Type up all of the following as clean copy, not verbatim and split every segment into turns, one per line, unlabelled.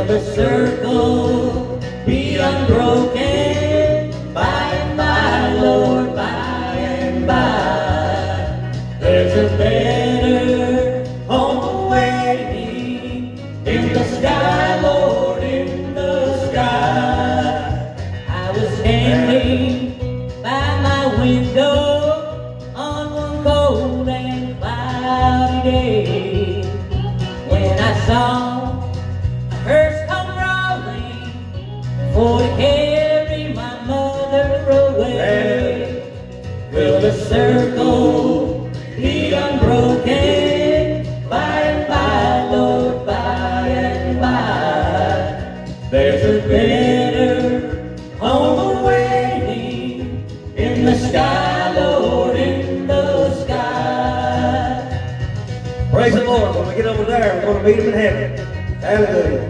the circle be unbroken by and by, Lord, by and by? There's a better home awaiting in the sky, Lord, in the sky. I was standing by my window on one cold and cloudy day when I saw a hearse come rolling for to carry my mother away. Will the circle be unbroken by and by, Lord, by and by? There's a better home awaiting in the sky, Lord, in the sky.
Praise the Lord. When we get over there, we're going to meet him in heaven. Hallelujah.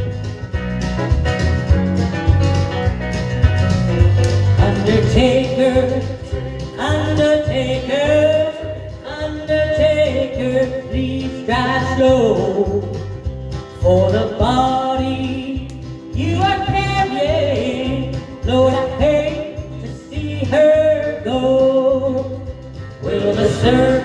Undertaker, undertaker, undertaker, please drive slow for the body you are carrying. Lord, I hate to see her go. Will the servant